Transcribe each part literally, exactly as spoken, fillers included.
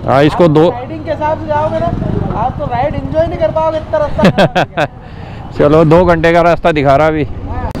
हाँ इसको दो राइडिंग के हिसाब से जाओगे ना आप तो राइड एंजॉय नहीं कर पाओगे इतना रास्ता। चलो दो घंटे का रास्ता दिखा रहा अभी।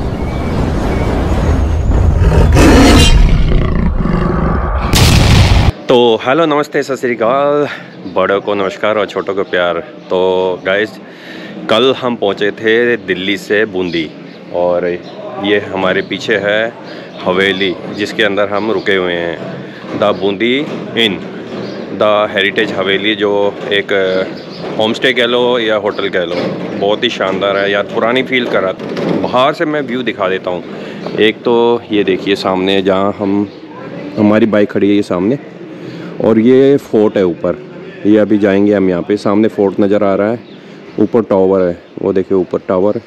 तो हेलो नमस्ते सत श्री अकाल, बड़ों को नमस्कार और छोटों को प्यार। तो गाइस कल हम पहुंचे थे दिल्ली से बूंदी और ये हमारे पीछे है हवेली जिसके अंदर हम रुके हुए हैं, the Bundi inn the heritage haveli, जो एक होम स्टे कह लो या होटल कह लो, बहुत ही शानदार है यार, पुरानी फील करा। बाहर से मैं व्यू दिखा देता हूँ। एक तो ये देखिए सामने जहाँ हम हमारी बाइक खड़ी है ये सामने, और ये फोर्ट है ऊपर, ये अभी जाएंगे हम यहाँ पे। सामने फोर्ट नज़र आ रहा है, ऊपर टावर है, वो देखिए ऊपर टावर,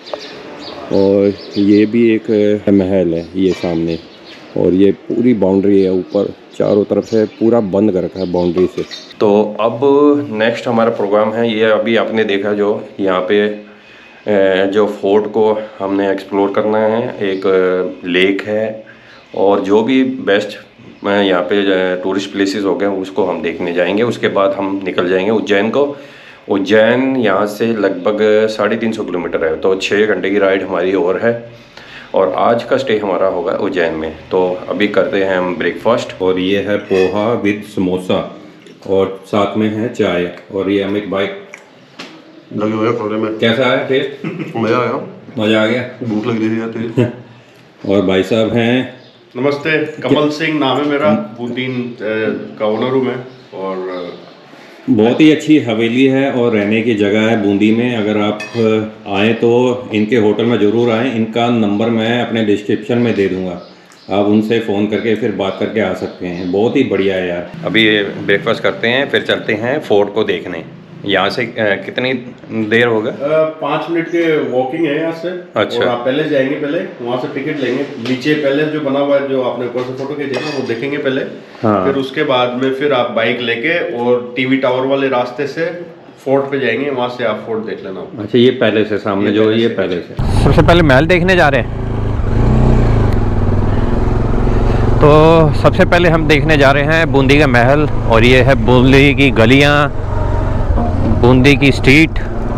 और ये भी एक महल है ये सामने, और ये पूरी बाउंड्री है ऊपर, चारों तरफ से पूरा बंद कर रखा है बाउंड्री से। तो अब नेक्स्ट हमारा प्रोग्राम है ये, अभी आपने देखा जो यहाँ पे जो फोर्ट को हमने एक्सप्लोर करना है, एक लेक है और जो भी बेस्ट यहाँ पे टूरिस्ट प्लेसेस हो गए उसको हम देखने जाएंगे। उसके बाद हम निकल जाएंगे उज्जैन को। उज्जैन यहाँ से लगभग साढ़े तीन सौ किलोमीटर है, तो छः घंटे की राइड हमारी और है, और आज का स्टे हमारा होगा उज्जैन में। तो अभी करते हैं हम ब्रेकफास्ट, और ये है पोहा विद समोसा और साथ में है चाय, और ये हम एक बाइक लगे हुए खोले में। कैसा है टेस्ट? मज़ा आया, मज़ा आ गया, भूख लग रही थी तेज। और भाई साहब हैं, नमस्ते, कमल सिंह नाम है मेरा, बूंदीन का ओनर हूँ मैं, और बहुत ही अच्छी हवेली है और रहने की जगह है बूंदी में। अगर आप आएँ तो इनके होटल में ज़रूर आएँ, इनका नंबर मैं अपने डिस्क्रिप्शन में दे दूँगा, आप उनसे फ़ोन करके फिर बात करके आ सकते हैं। बहुत ही बढ़िया है यार। अभी ब्रेकफास्ट करते हैं फिर चलते हैं फोर्ट को देखने। यहाँ से कितनी देर होगा? पाँच मिनट के वॉकिंग है यहाँ से। अच्छा। और आप पहले जाएंगे, पहले वहाँ से टिकट लेंगे, नीचे पहले जो बना हुआ है जो आपने ऊपर से फोटो खींचे ना वो देखेंगे पहले। हाँ। फिर उसके बाद में फिर आप बाइक लेके और टीवी टावर वाले रास्ते से फोर्ट पे जाएंगे, वहाँ से आप फोर्ट देख लेना। अच्छा, ये पहले से सामने जो ये पहले से सबसे पहले महल देखने जा रहे हैं। तो सबसे पहले हम देखने जा रहे हैं बूंदी का महल, और ये है बूंदी की गलियाँ, बूंदी की स्ट्रीट,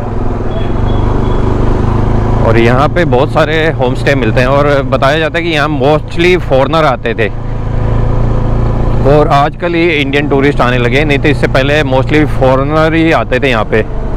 और यहाँ पे बहुत सारे होम स्टे मिलते हैं, और बताया जाता है कि यहाँ मोस्टली फॉरेनर आते थे और आजकल ही इंडियन टूरिस्ट आने लगे, नहीं तो इससे पहले मोस्टली फॉरेनर ही आते थे यहाँ पे।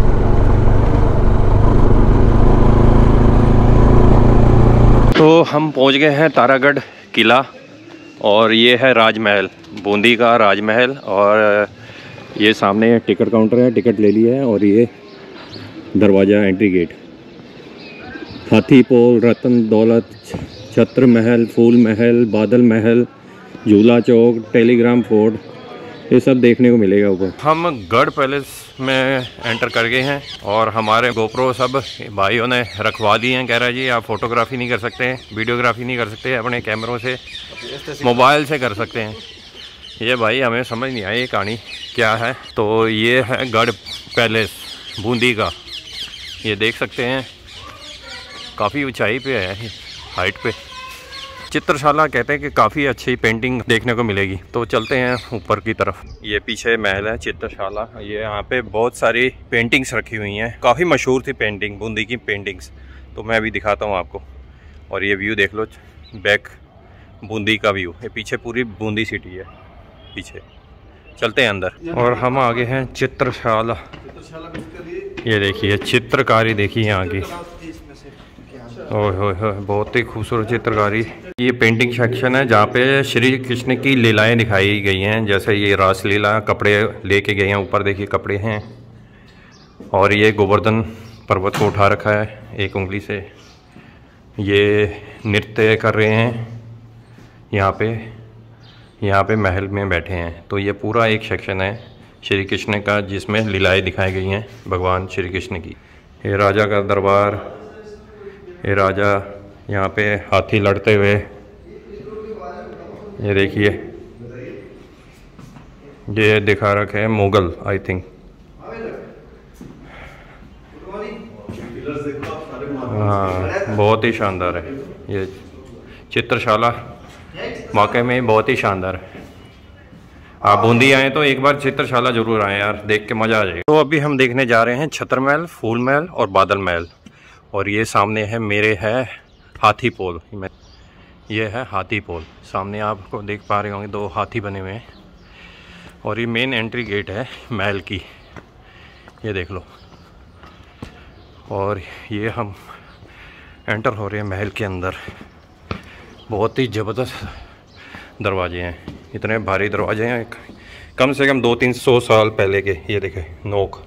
तो हम पहुँच गए हैं तारागढ़ किला, और ये है राजमहल, बूंदी का राजमहल, और ये सामने टिकट काउंटर है, टिकट ले लिया है, और ये दरवाज़ा एंट्री गेट। हाथी पोल, रतन दौलत, छत्र महल, फूल महल, बादल महल, झूला चौक, टेलीग्राम फोर्ट, ये सब देखने को मिलेगा ऊपर। हम गढ़ पैलेस में एंटर कर गए हैं, और हमारे गोप्रो सब भाइयों ने रखवा दिए हैं। कह रहा है जी आप फोटोग्राफी नहीं कर सकते, वीडियोग्राफी नहीं कर सकते, अपने कैमरों से मोबाइल से कर सकते हैं। ये भाई हमें समझ नहीं आई ये कहानी क्या है। तो ये है गढ़ पैलेस बूंदी का, ये देख सकते हैं, काफ़ी ऊंचाई पे है, हाइट पे। चित्रशाला कहते हैं कि काफ़ी अच्छी पेंटिंग देखने को मिलेगी। तो चलते हैं ऊपर की तरफ। ये पीछे महल है चित्रशाला, ये यहाँ पे बहुत सारी पेंटिंग्स रखी हुई हैं, काफ़ी मशहूर थी पेंटिंग, बूंदी की पेंटिंग्स। तो मैं अभी दिखाता हूँ आपको, और ये व्यू देख लो, बैक बूंदी का व्यू, ये पीछे पूरी बूंदी सिटी है पीछे। चलते हैं अंदर, और हम आगे हैं चित्रशाला। ये देखिए चित्रकारी, देखिए यहाँ की, ओह हो हो, बहुत ही खूबसूरत चित्रकारी। ये पेंटिंग सेक्शन है जहाँ पे श्री कृष्ण की लीलाएं दिखाई गई हैं, जैसे ये रासलीला, कपड़े लेके गए हैं ऊपर, देखिए कपड़े हैं, और ये गोवर्धन पर्वत को उठा रखा है एक उंगली से, ये नृत्य कर रहे हैं यहाँ पे, यहाँ पे महल में बैठे हैं। तो ये पूरा एक सेक्शन है श्री कृष्ण का जिसमें लीलाएं दिखाई गई हैं भगवान श्री कृष्ण की। ये राजा का दरबार, ये राजा यहाँ पे हाथी लड़ते हुए, ये देखिए, ये दिखा रखे हैं मुगल, आई थिंक। हाँ, बहुत ही शानदार है ये चित्रशाला, वाकई में बहुत ही शानदार है। आप बूंदी आए तो एक बार चित्रशाला जरूर आए यार, देख के मज़ा आ जाएगा। तो अभी हम देखने जा रहे हैं छतर महल, फूल महल और बादल महल। और ये सामने है मेरे है हाथी पोल, ये है हाथी पोल। सामने आपको देख पा रहे होंगे दो हाथी बने हुए हैं। और ये मेन एंट्री गेट है महल की, ये देख लो। और ये हम एंटर हो रहे हैं महल के अंदर। बहुत ही ज़बरदस्त दरवाजे हैं, इतने भारी दरवाजे हैं, कम से कम दो तीन सौ साल पहले के। ये देखें नोक,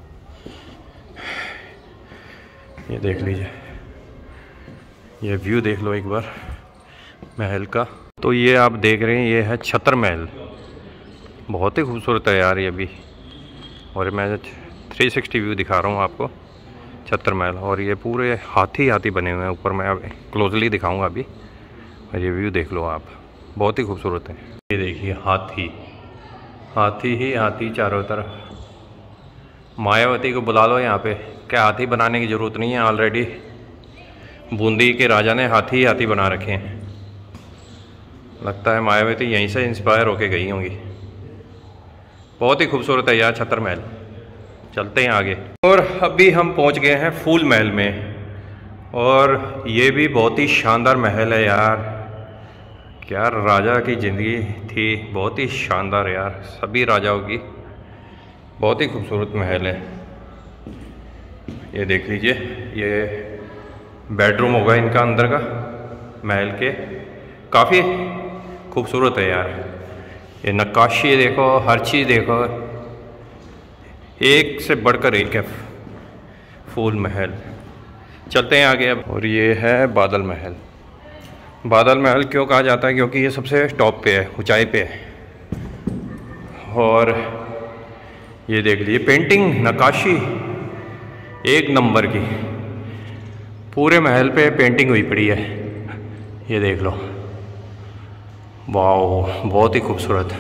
ये देख लीजिए, ये व्यू देख लो एक बार महल का। तो ये आप देख रहे हैं ये है छतर महल, बहुत ही खूबसूरत है यार ये भी। और मैं थ्री सिक्सटी व्यू दिखा रहा हूँ आपको छतर महल। और ये पूरे हाथी हाथी बने हुए हैं ऊपर, मैं अब क्लोजली दिखाऊंगा अभी। और ये व्यू देख लो आप, बहुत ही खूबसूरत है। ये देखिए हाथी, हाथी ही हाथी चारों तरफ। मायावती को बुला लो यहाँ पे, क्या हाथी बनाने की ज़रूरत नहीं है, ऑलरेडी बूंदी के राजा ने हाथी ही हाथी बना रखे हैं। लगता है मायावती यहीं से इंस्पायर होके गई होंगी। बहुत ही खूबसूरत है यार छतर महल। चलते हैं आगे। और अभी हम पहुंच गए हैं फूल महल में। और ये भी बहुत ही शानदार महल है यार, क्या राजा की ज़िंदगी थी, बहुत ही शानदार यार, सभी राजाओं की। बहुत ही खूबसूरत महल है, ये देख लीजिए। ये बेडरूम होगा इनका अंदर का महल के, काफ़ी खूबसूरत है यार। ये नक्काशी देखो, हर चीज़ देखो, एक से बढ़कर एक है फूल महल। चलते हैं आगे अब। और ये है बादल महल। बादल महल क्यों कहा जाता है, क्योंकि ये सबसे टॉप पे है, ऊंचाई पे है। और ये देख लीजिए पेंटिंग, नक्काशी एक नंबर की, पूरे महल पे पेंटिंग हुई पड़ी है, ये देख लो। वाह, बहुत ही खूबसूरत।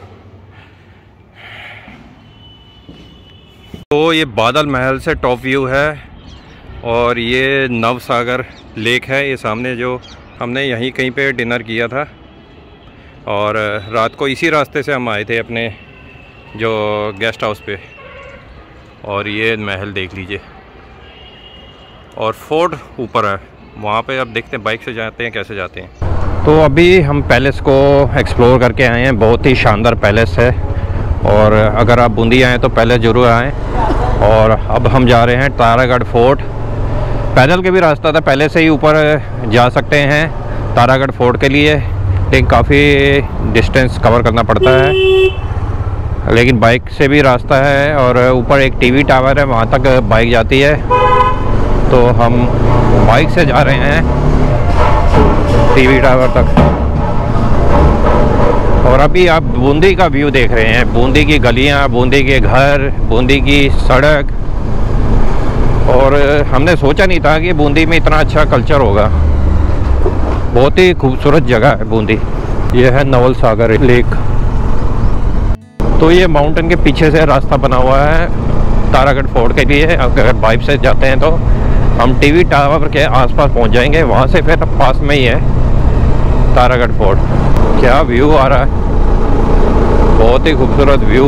तो ये बादल महल से टॉप व्यू है। और ये नवसागर लेक है, ये सामने जो हमने यहीं कहीं पे डिनर किया था। और रात को इसी रास्ते से हम आए थे अपने जो गेस्ट हाउस पे। और ये महल देख लीजिए। और फोर्ट ऊपर है, वहाँ पे अब देखते हैं बाइक से जाते हैं कैसे जाते हैं। तो अभी हम पैलेस को एक्सप्लोर करके आए हैं, बहुत ही शानदार पैलेस है। और अगर आप बूंदी आएँ तो पहले ज़रूर आएँ। और अब हम जा रहे हैं तारागढ़ फोर्ट। पैदल के भी रास्ता था, पहले से ही ऊपर जा सकते हैं तारागढ़ फोर्ट के लिए, लेकिन काफ़ी डिस्टेंस कवर करना पड़ता है। लेकिन बाइक से भी रास्ता है। और ऊपर एक टीवी टावर है, वहाँ तक बाइक जाती है। तो हम बाइक से जा रहे हैं टीवी टावर तक। और अभी आप बूंदी का व्यू देख रहे हैं, बूंदी की गलियां, बूंदी के घर, बूंदी की सड़क। और हमने सोचा नहीं था कि बूंदी में इतना अच्छा कल्चर होगा। बहुत ही खूबसूरत जगह है बूंदी। ये है नवल सागर लेक। तो ये माउंटेन के पीछे से रास्ता बना हुआ है तारागढ़ फोर्ट के लिए। अगर बाइक से जाते हैं तो हम टीवी टावर के आसपास पहुंच जाएंगे, वहाँ से फिर पास में ही है तारागढ़ फोर्ट। क्या व्यू आ रहा है, बहुत ही खूबसूरत व्यू।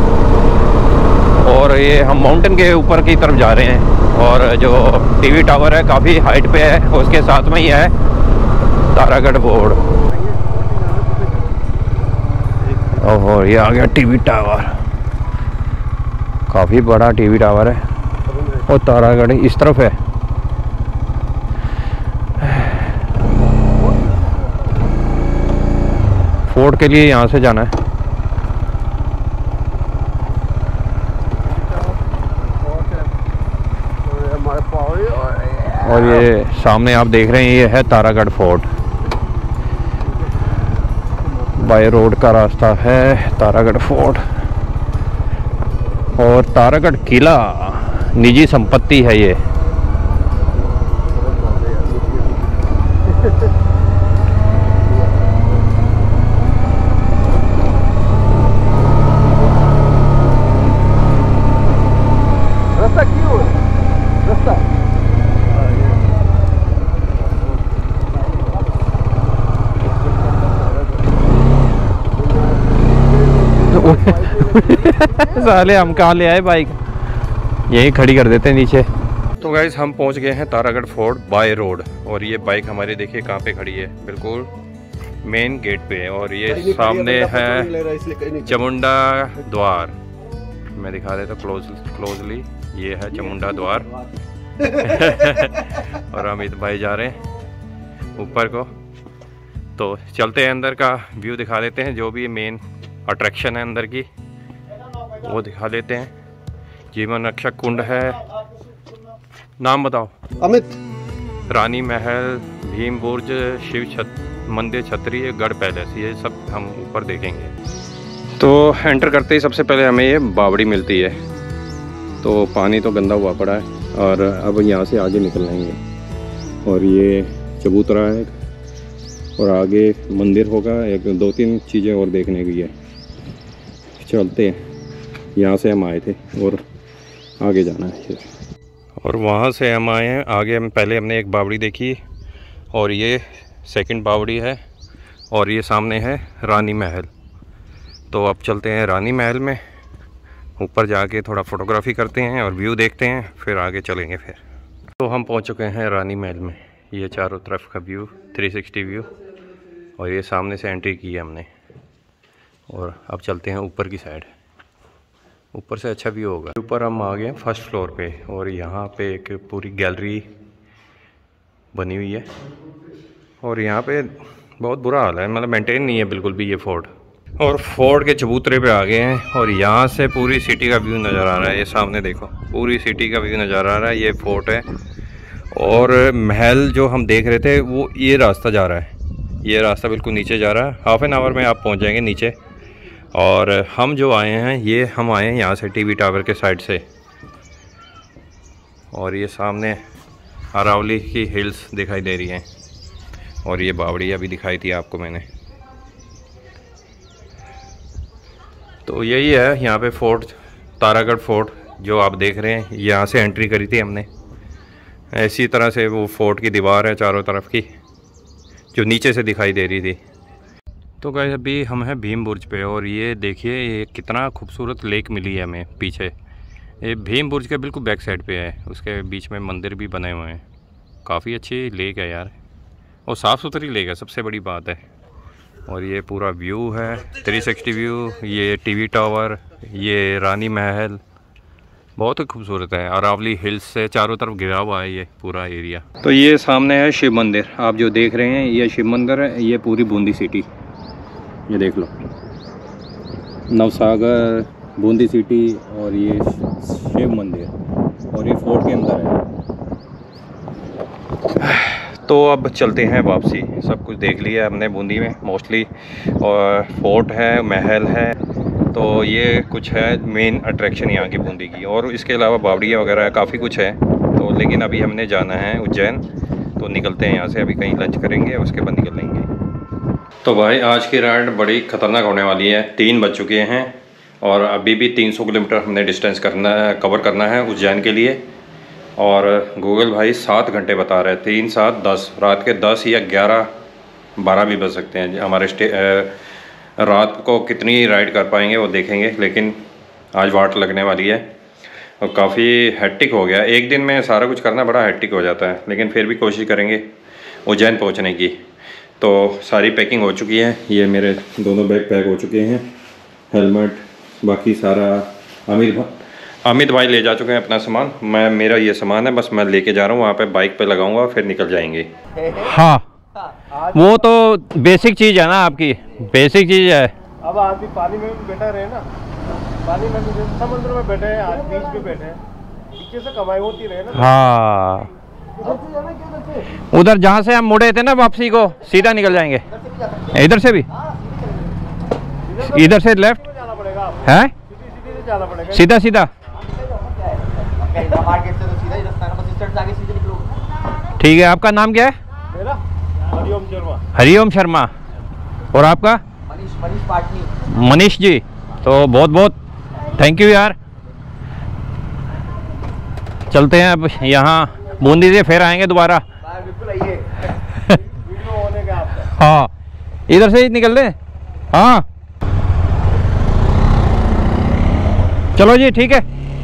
और ये हम माउंटेन के ऊपर की तरफ जा रहे हैं। और जो टीवी टावर है काफ़ी हाइट पे है, उसके साथ में ही है तारागढ़ फोर्ट। और ये आ गया टीवी टावर, काफ़ी बड़ा टीवी टावर है। और तारागढ़ इस तरफ है। फोर्ट के लिए यहाँ से जाना है। और ये सामने आप देख रहे हैं ये है तारागढ़ फोर्ट। बाय रोड का रास्ता है तारागढ़ फोर्ट। और तारागढ़ किला निजी संपत्ति है ये। साले हम कहाँ ले आए बाइक, यही खड़ी कर देते हैं नीचे। तो गाइस हम पहुंच गए हैं तारागढ़ फोर्ट बाय रोड, और ये बाइक हमारी देखिए कहाँ पे खड़ी है, बिल्कुल मेन गेट पे। और ये सामने है चामुंडा द्वार, मैं दिखा देता क्लोज क्लोजली, ये है चामुंडा द्वार। और अमित भाई जा रहे हैं ऊपर को, तो चलते हैं अंदर का व्यू दिखा देते हैं, जो भी मेन अट्रैक्शन है अंदर की वो दिखा देते हैं। जीवन रक्षक कुंड है, नाम बताओ अमित। रानी महल, भीम बुर्ज, शिव छत मंदिर, छतरी, गढ़ पैलेस, ये सब हम ऊपर देखेंगे। तो एंटर करते ही सबसे पहले हमें ये बावड़ी मिलती है, तो पानी तो गंदा हुआ पड़ा है, और अब यहाँ से आगे निकल जाएंगे। और ये चबूतरा है, और आगे मंदिर होगा, एक दो तीन चीज़ें और देखने की है। चलते हैं, यहाँ से हम आए थे और आगे जाना है। और वहाँ से हम आए हैं आगे, हम पहले हमने एक बावड़ी देखी, और ये सेकंड बावड़ी है, और ये सामने है रानी महल। तो अब चलते हैं रानी महल में, ऊपर जाके थोड़ा फोटोग्राफी करते हैं और व्यू देखते हैं, फिर आगे चलेंगे। फिर तो हम पहुँच चुके हैं रानी महल में, ये चारों तरफ का व्यू थ्री सिक्सटी व्यू, और ये सामने से एंट्री की है हमने। और अब चलते हैं ऊपर की साइड, ऊपर से अच्छा व्यू होगा। ऊपर हम आ गए फर्स्ट फ्लोर पे, और यहाँ पे एक पूरी गैलरी बनी हुई है, और यहाँ पे बहुत बुरा हाल है, मतलब मेंटेन नहीं है बिल्कुल भी ये फोर्ट। और फोर्ट के चबूतरे पे आ गए हैं, और यहाँ से पूरी सिटी का व्यू नज़र आ रहा है। ये सामने देखो, पूरी सिटी का व्यू नज़र आ रहा है, ये फोर्ट है। और महल जो हम देख रहे थे वो ये रास्ता जा रहा है, ये रास्ता बिल्कुल नीचे जा रहा है। हाफ एन आवर में आप पहुँच जाएंगे नीचे। और हम जो आए हैं, ये हम आए हैं यहाँ से टीवी टावर के साइड से, और ये सामने अरावली की हिल्स दिखाई दे रही हैं, और ये बावड़ी अभी दिखाई थी आपको मैंने। तो यही है यहाँ पे फोर्ट, तारागढ़ फोर्ट जो आप देख रहे हैं, यहाँ से एंट्री करी थी हमने। इसी तरह से वो फोर्ट की दीवार है चारों तरफ की, जो नीचे से दिखाई दे रही थी। तो गाइस अभी हम हैं भीम बुर्ज पे, और ये देखिए ये कितना खूबसूरत लेक मिली है हमें पीछे। ये भीम बुर्ज के बिल्कुल बैक साइड पे है, उसके बीच में मंदिर भी बने हुए हैं। काफ़ी अच्छी लेक है यार, और साफ़ सुथरी लेक है, सबसे बड़ी बात है। और ये पूरा व्यू है थ्री सिक्सटी व्यू, ये टीवी टावर, ये रानी महल, बहुत ही खूबसूरत है। अरावली हिल्स से चारों तरफ घिरा हुआ है ये पूरा एरिया। तो ये सामने है शिव मंदिर, आप जो देख रहे हैं ये शिव मंदिर है। ये पूरी बूंदी सिटी, ये देख लो, नवसागर, बूंदी सिटी, और ये शिव मंदिर, और ये फोर्ट के अंदर है। तो अब चलते हैं वापसी, सब कुछ देख लिया हमने बूंदी में मोस्टली, और फोर्ट है, महल है, तो ये कुछ है मेन अट्रैक्शन यहाँ की बूंदी की। और इसके अलावा बावड़ियाँ वगैरह काफ़ी कुछ है। तो लेकिन अभी हमने जाना है उज्जैन, तो निकलते हैं यहाँ से, अभी कहीं लंच करेंगे उसके बाद निकल लेंगे। तो भाई आज की राइड बड़ी ख़तरनाक होने वाली है, तीन बज चुके हैं, और अभी भी तीन सौ किलोमीटर हमने डिस्टेंस करना है, कवर करना है उज्जैन के लिए। और गूगल भाई सात घंटे बता रहे हैं, तीन सात दस, रात के दस या ग्यारह बारह भी बज सकते हैं हमारे स्टे। रात को कितनी राइड कर पाएंगे वो देखेंगे, लेकिन आज वाट लगने वाली है, और काफ़ी हैट्टिक हो गया। एक दिन में सारा कुछ करना बड़ा हैट्टिक हो जाता है, लेकिन फिर भी कोशिश करेंगे उज्जैन पहुंचने की। तो सारी पैकिंग हो चुकी है, ये मेरे दोनों बैग पैक हो चुके हैं, हेलमेट, बाकी सारा अमित भाई अमित भाई ले जा चुके हैं अपना सामान। मैं मेरा ये सामान है, बस मैं लेके जा रहा हूँ, वहाँ पे बाइक पे लगाऊंगा, फिर निकल जाएंगे। हाँ, वो तो बेसिक चीज़ है ना, आपकी बेसिक चीज़ है। अब आदमी पानी में भी बैठा रहे ना, पानी में भी, समुद्र में बैठे हैं, आज बीच पे बैठे हैं, पीछे से कमाई होती रहे ना। हाँ, उधर जहाँ से हम मुड़े थे ना वापसी को, सीधा निकल जाएंगे। इधर से भी, इधर से लेफ्ट है, सीधा सीधा ठीक है। आपका नाम क्या है? मेरा हरिओम शर्मा। हरिओम शर्मा। और आपका? मनीष मनीष पाटनी। मनीष जी, तो बहुत बहुत थैंक यू यार। चलते हैं अब यहाँ बूंदी से, फिर आएंगे दोबारा। बिल्कुल आइए, वीडियो होने का आपका। हाँ, इधर से ही निकल ले। हाँ चलो जी ठीक है।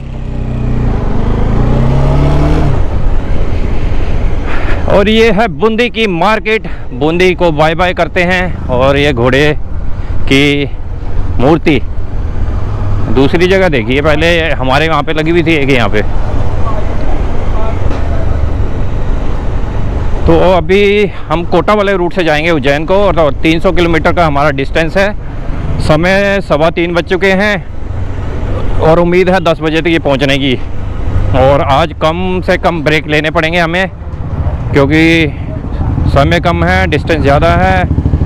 और ये है बूंदी की मार्केट। बूंदी को बाय बाय करते हैं। और ये घोड़े की मूर्ति दूसरी जगह देखिए, पहले हमारे वहाँ पे लगी हुई थी एक यहाँ पे। तो अभी हम कोटा वाले रूट से जाएंगे उज्जैन को, और तीन सौ किलोमीटर का हमारा डिस्टेंस है। समय सवा तीन बज चुके हैं और उम्मीद है दस बजे तक ये पहुँचने की। और आज कम से कम ब्रेक लेने पड़ेंगे हमें, क्योंकि समय कम है, डिस्टेंस ज़्यादा है।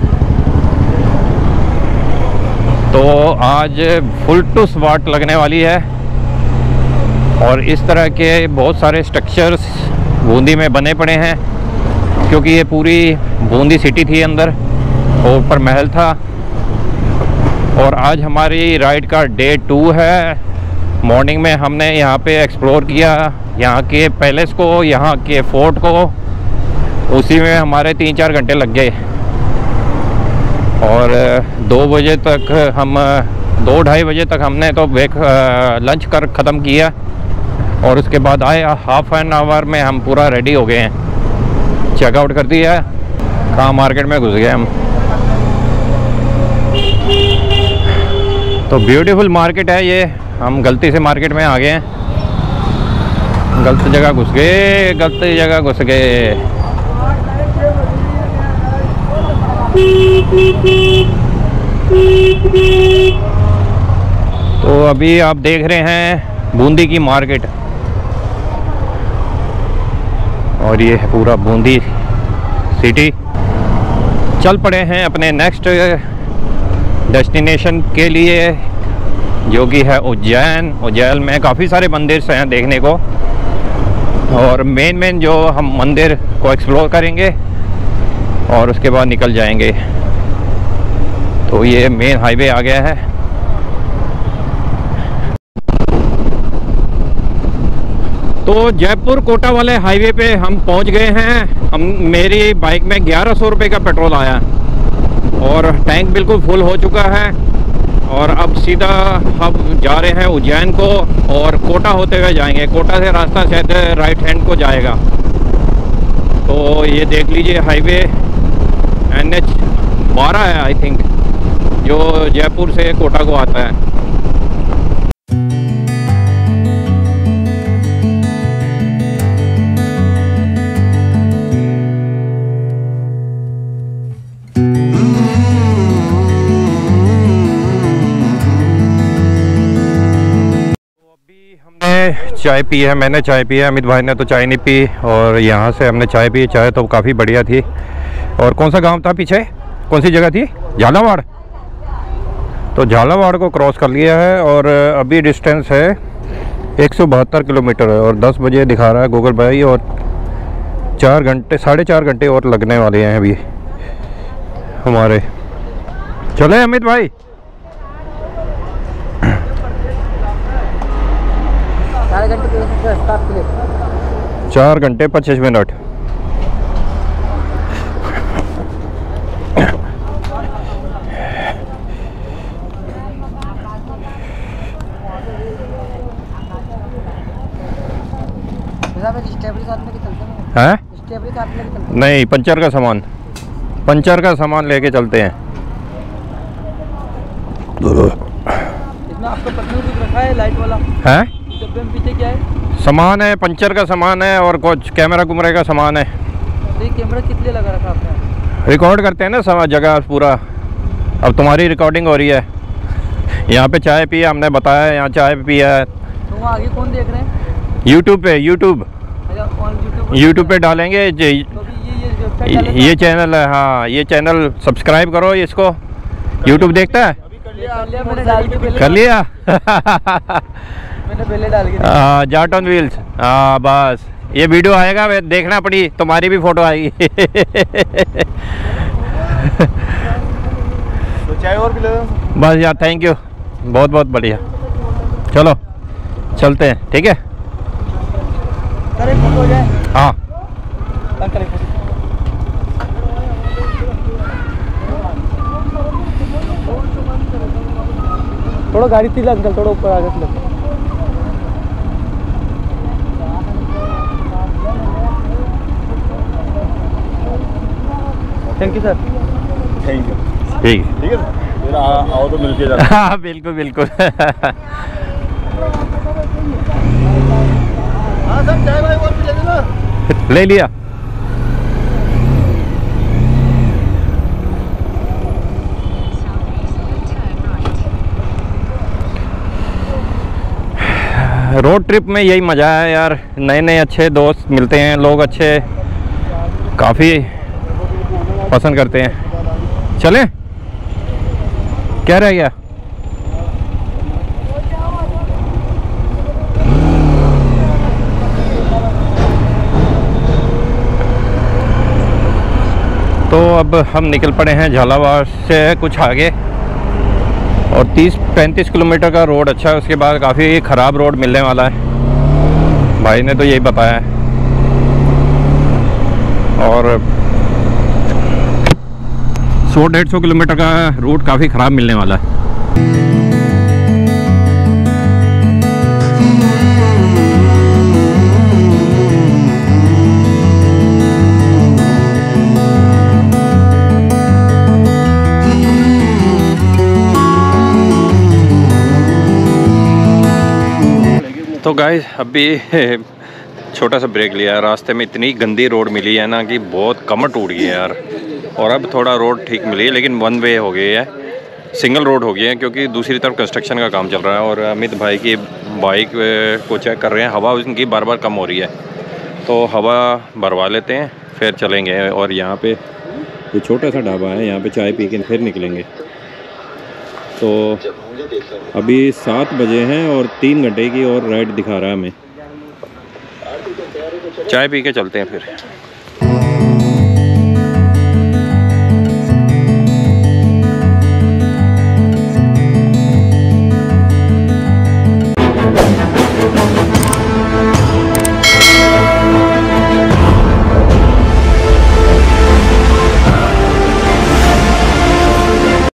तो आज फुल टू स्पॉट लगने वाली है। और इस तरह के बहुत सारे स्ट्रक्चर्स बूंदी में बने पड़े हैं, क्योंकि ये पूरी बूंदी सिटी थी अंदर और ऊपर महल था। और आज हमारी राइड का डे टू है। मॉर्निंग में हमने यहाँ पे एक्सप्लोर किया, यहाँ के पैलेस को, यहाँ के फोर्ट को। उसी में हमारे तीन चार घंटे लग गए। और दो बजे तक हम दो ढाई बजे तक हमने तो ब्रेक लंच कर ख़त्म किया। और उसके बाद आए, हाफ एन आवर में हम पूरा रेडी हो गए हैं। चेकआउट कर दिया, कहाँ मार्केट में घुस गए हम। तो ब्यूटीफुल मार्केट है ये। हम गलती से मार्केट में आ गए हैं, गलत जगह घुस गए, गलत जगह घुस गए। तो अभी आप देख रहे हैं बूंदी की मार्केट, और ये है पूरा बूंदी सिटी। चल पड़े हैं अपने नेक्स्ट डेस्टिनेशन के लिए, जो कि है उज्जैन। उज्जैन में काफ़ी सारे मंदिर हैं देखने को, और मेन मेन जो हम मंदिर को एक्सप्लोर करेंगे और उसके बाद निकल जाएंगे। तो ये मेन हाईवे आ गया है। तो जयपुर कोटा वाले हाईवे पे हम पहुंच गए हैं। हम मेरी बाइक में ग्यारह सौ रुपये का पेट्रोल आया और टैंक बिल्कुल फुल हो चुका है। और अब सीधा हम जा रहे हैं उज्जैन को, और कोटा होते हुए जाएंगे। कोटा से रास्ता शायद राइट हैंड को जाएगा। तो ये देख लीजिए हाईवे एन एच बारह है आई थिंक, जो जयपुर से कोटा को आता है। चाय पी है, मैंने चाय पी है, अमित भाई ने तो चाय नहीं पी। और यहाँ से हमने चाय पी। चाय तो काफ़ी बढ़िया थी। और कौन सा गांव था पीछे, कौन सी जगह थी? झालावाड़। तो झालावाड़ को क्रॉस कर लिया है और अभी डिस्टेंस है एक सौ बहत्तर किलोमीटर है। और दस बजे दिखा रहा है गूगल भाई, और चार घंटे साढ़े चार घंटे और लगने वाले हैं अभी हमारे। चले अमित भाई। चार घंटे पच्चीस मिनट। है? नहीं, पंचर का सामान, पंचर का सामान लेके चलते हैं। इसमें आपका पर्सनल कुछ रखा है लाइट वाला? है? डब्बे में पीछे क्या है? सामान है, पंचर का सामान है और कुछ कैमरा कुमरे का सामान है। तो ये कैमरा कितने लगा रखा आपने? रिकॉर्ड करते हैं ना सब जगह पूरा। अब तुम्हारी रिकॉर्डिंग हो रही है। यहाँ पे चाय पिया हमने बताया, यहाँ चाय पिया है। तो वहाँ आगे कौन देख रहे हैं? यूट्यूब पे, यूट्यूब यूट्यूब पे डालेंगे। तो ये ये ये चैनल है, हाँ ये चैनल सब्सक्राइब करो इसको। यूट्यूब देखता है? मैंने डाल के कर लिया। मैंने पहले डाल के हाँ, जाट ऑन व्हील्स। हाँ बस, ये वीडियो आएगा, देखना पड़ी, तुम्हारी भी फोटो आएगी। तो चाय और भी ले दो। बस यार, थैंक यू, बहुत बहुत बढ़िया। चलो चलते हैं, ठीक है? सर एक फोटो हो जाए। हाँ अंकल एक फोटो। थोड़ा गाड़ी थी अंकल, थोड़ा ऊपर आगे से thank you sir. Thank you. ठीक ठीक है सर, फिर आ- आओ तो मिलके जाना। हाँ बिल्कुल बिल्कुल। हाँ सर, चाय भाई और भी ले लेना। ले लिया। रोड ट्रिप में यही मज़ा है यार, नए नए अच्छे दोस्त मिलते हैं, लोग अच्छे काफ़ी पसंद करते हैं। चलें, क्या रह गया? तो अब हम निकल पड़े हैं झालावाड़ से कुछ आगे, और तीस पैंतीस किलोमीटर का रोड अच्छा है, उसके बाद काफ़ी ख़राब रोड मिलने वाला है, भाई ने तो यही बताया है। और सौ डेढ़ सौ किलोमीटर का रूट काफ़ी ख़राब मिलने वाला है। तो गाइस अभी छोटा सा ब्रेक लिया है, रास्ते में इतनी गंदी रोड मिली है ना कि बहुत कमर टूट गई है यार। और अब थोड़ा रोड ठीक मिली है, लेकिन वन वे हो गई है, सिंगल रोड हो गई है, क्योंकि दूसरी तरफ कंस्ट्रक्शन का काम चल रहा है। और अमित भाई की बाइक को चेक कर रहे हैं, हवा उनकी बार बार कम हो रही है, तो हवा भरवा लेते हैं फिर चलेंगे। और यहाँ पे ये छोटा सा ढाबा है, यहाँ पे चाय पी के फिर निकलेंगे। तो अभी सात बजे हैं और तीन घंटे की और राइड दिखा रहा है हमें, चाय पी के चलते हैं फिर।